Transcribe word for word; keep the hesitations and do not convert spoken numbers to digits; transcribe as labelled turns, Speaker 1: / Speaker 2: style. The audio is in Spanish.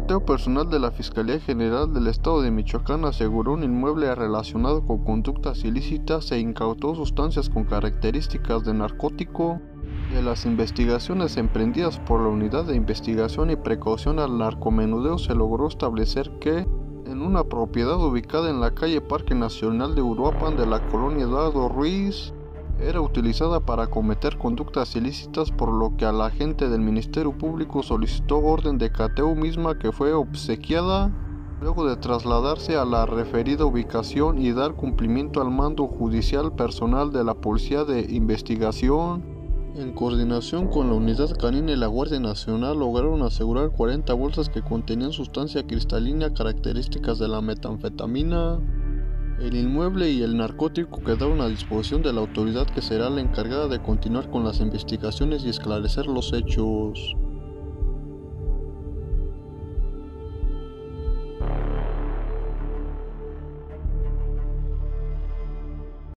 Speaker 1: conteo personal de la Fiscalía General del Estado de Michoacán aseguró un inmueble relacionado con conductas ilícitas e incautó sustancias con características de narcótico. De las investigaciones emprendidas por la Unidad de Investigación y Precaución al Narcomenudeo se logró establecer que, en una propiedad ubicada en la calle Parque Nacional de Uruapan de la colonia Eduardo Ruiz, era utilizada para cometer conductas ilícitas, por lo que el agente del Ministerio Público solicitó orden de cateo, misma que fue obsequiada luego de trasladarse a la referida ubicación y dar cumplimiento al mando judicial. Personal de la Policía de Investigación, en coordinación con la Unidad Canina y la Guardia Nacional, lograron asegurar cuarenta bolsas que contenían sustancia cristalina, características de la metanfetamina. El inmueble y el narcótico quedaron a disposición de la autoridad, que será la encargada de continuar con las investigaciones y esclarecer los hechos.